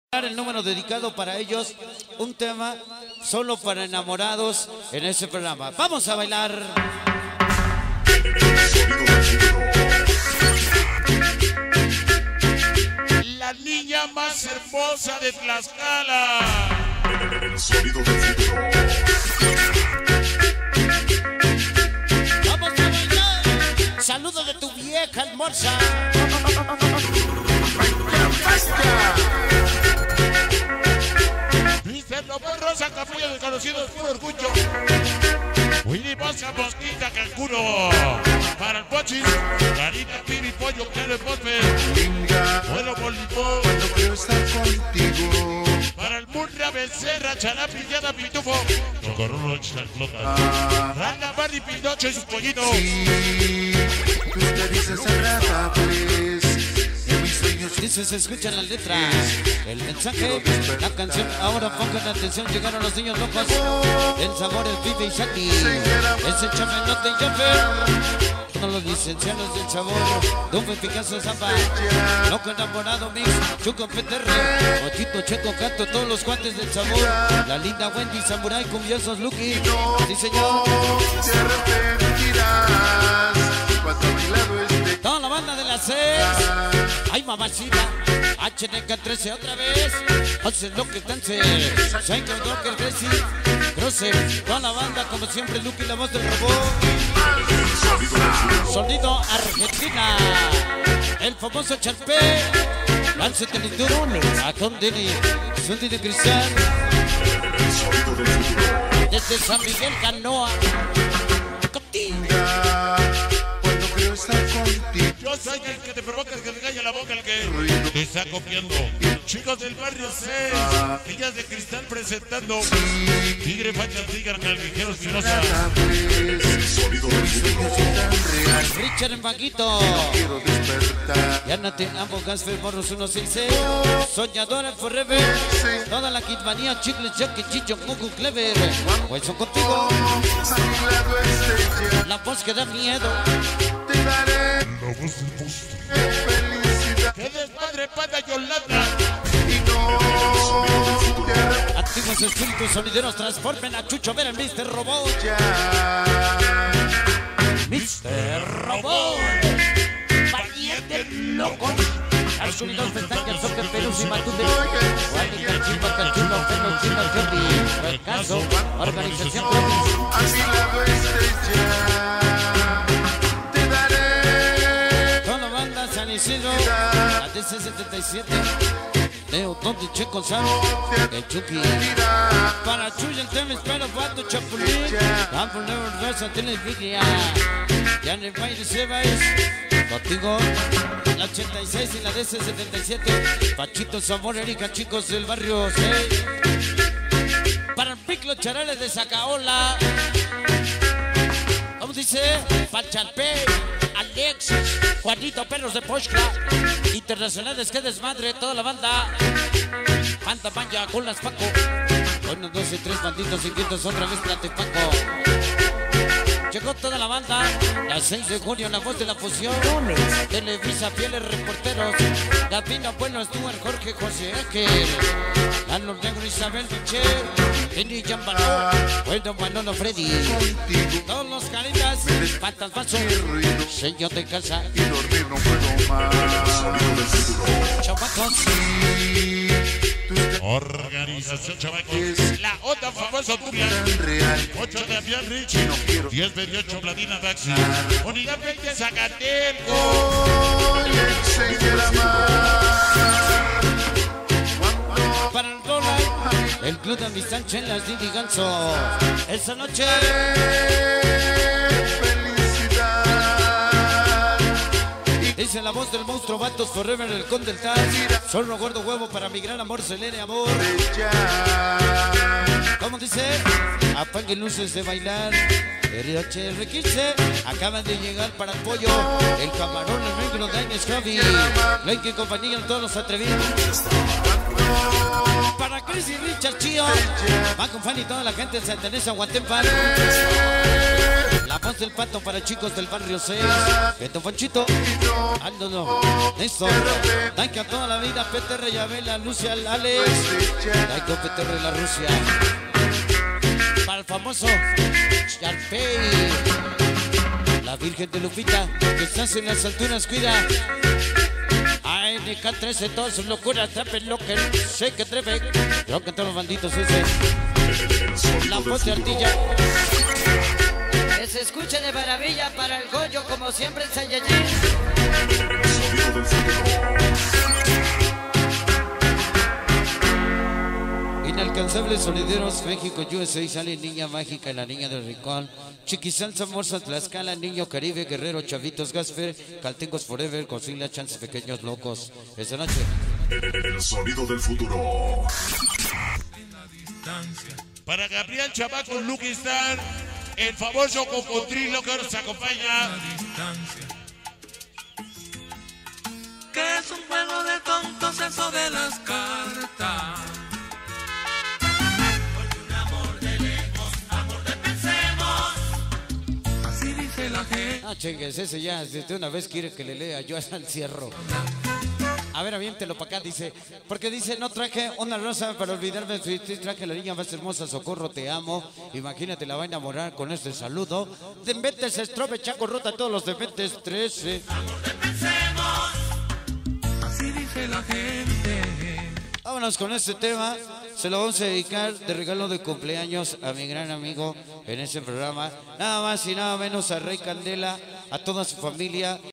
El número dedicado para ellos, un tema solo para enamorados en ese programa. Vamos a bailar. La niña más hermosa de Tlaxcala. El sonido del futuro. Vamos a bailar. Saludo de tu vieja almorza. Rosa Capullo, desconocido, puro orgullo. Willy Mosca, Mosquita, Cancuro. Para el Pochis, Carita, Pibi, Pollo, Claro, Pospe. Bueno, Bolipó. Cuando quiero estar contigo. Para el Murra, Becerra, Charapi, Yada, Pitufo. Chocorrolo, Chalclota. Rana, Barry, Pinocho y sus pollitos. Sí, tus caricias agradables. En mis sueños. Dice, se escuchan las letras, el mensaje, la canción. Ahora pongan atención, llegaron los niños locos. El sabor, el pibe y Shakti. Ese chafenote y Jaffer. Todos los licenciados del sabor. Dumbe, Picasso, Zamba. Loco enamorado, Mix. Chuco, Peterre. Ochito, Checo, Canto. Todos los guantes del sabor. La linda Wendy, Samurai, Cumbiosos, Lucky. Sí, señor. Te arrepentirás cuando a mi lado esté. Toda la banda de las 6. Ay, mamacita. HNK13 otra vez. Haces lo que dance. Psycho Docker, Gracie, Grosser. Toda la banda, como siempre, Lucky, la voz del robot. Sonido Argentina. El famoso Charpé. Lance Telituro. Acón Dini. Sundi de Cristal. El sonido del futuro. Desde San Miguel, Canoa. Contigo. Cuando quiero estar contigo. Yo soy el que te provoca, el que te calla la boca, el que te está copiando. Chicos del barrio 6, ellas de cristal presentando. Tigre, Facha, Tigre, Calvijeros, Espinosa. El sonido del futuro. Richard en Vaguito. Quiero despertar. Ya no te amo, Gasfer, Morros 166. Soñadora Forever. Toda la Kidmanía, Chicles, Jackie, Chicho, Mugu, Clever. Hueso contigo. A mi lado esté ya. La voz que da miedo. Te daré La voz del monstruo. felicidad. ¡Qué desmadre, pata Yolanda! Y no te arrepentirás. Activos espíritus sonideros transformen a Chucho Vera en Mr. Robot. Mr. Robot. Valiente loco. Azul Pestañas, Soccer, Perú, y Matute. Wally, Cachimba, Cachulo, Pelo, Chino, Jordi. Fracaso, Organización Provis. A mi lado estés ya. Te daré. Toda la banda San Isidro. La DC77. Leo, Tonti, Checo, Sam. El Chucky. Para Chuy, el tema, espero, Pato, Chapulín. Campo, Never, Rosa, Televiglia. Ya en el baile se vais. Contigo. La 86 y la DC77. Pachito, Zamor, Erika, chicos del barrio 6. Para el Piclo, Charales de Zacaola. ¿Cómo dice? Pacharpe, Alexis, Juanito, Perros de Pochla. Internacionales, que desmadre, toda la banda. Panta, Panya, Culas, Paco. 1, 2 y 3 banditos inquietos, otra vez Plate, Paco. Llegó toda la banda, la 6 de junio, la voz de la fusión. Televisa, fieles reporteros. Gabino, bueno, Stuart, Jorge, José Ángel. Lalo Negro, Isabel Michel. Kenny Yambaló. Bueno, Manolo, Freddy. Todos los caritas, patas falso. Señor de casa. Y dormir no puedo más. El sonido del futuro. Chavacos. Organización Chavacos. La otra famosa Tula. Tan real. 8 de avión Richie. 10-28 Vladina Daxi. Unidad 20 Zacateco. Voy a enseñar a amar. Para el dólar, el club de amistad Chelas, Didi Ganso. Esa noche. Felicidad. Dice la voz del monstruo Vatos Forever, el Conde del Taz. Solo gordo huevo para mi gran amor, Selene Amor. ¿Cómo dice? Apaguen luces de bailar. RH15 acaban de llegar para el pollo. El camarón, el negro, Daines, Javi. Blake y compañía, todos los atrevidos. Para Chris y Richard Chío. Va con Fanny y toda la gente de Santanesa, Guatemala. La Voz del Pato para chicos del barrio 6. Beto Fonchito. Aldo no. Néstor. Danke a toda la vida. PTR Yabela, Lucia, Alex. Danke a PTR la Rusia. Para el famoso Sharpay. La Virgen de Lupita, que estás en las alturas, cuida. ANK13, todas sus locuras, trapen locker, sé que trepen. Creo que todos los banditos ese. La voz de Artilla. Que se escuche de maravilla para el Goyo, como siempre en Saiyajin. Inalcanzables sonideros, México, USA, sale Niña Mágica, la Niña del Rincón, Chiquisalsa, Morsa, Tlaxcala, Niño Caribe, Guerrero, Chavitos, Gasfer, Caltengos Forever, Cocila, Chances Pequeños Locos. Esta noche. El sonido del futuro. Para Gabriel Chamaco, Lucky Star, el famoso cocodrilo que nos acompaña. Que es un juego de tontos eso de las cartas. No chingues, ese ya de una vez quiere que le lea yo al cierro. A ver, aviéntelo para acá, dice. Porque dice, no traje una rosa para olvidarme de ti, traje la niña más hermosa, Socorro, te amo. Imagínate, la va a enamorar con este saludo. Dementes, Estrobe, Chaco, Rota, todos los Dementes 13. Así dice la gente. Vámonos con este tema. Se lo vamos a dedicar de regalo de cumpleaños a mi gran amigo en este programa. Nada más y nada menos a Rey Candela, a toda su familia.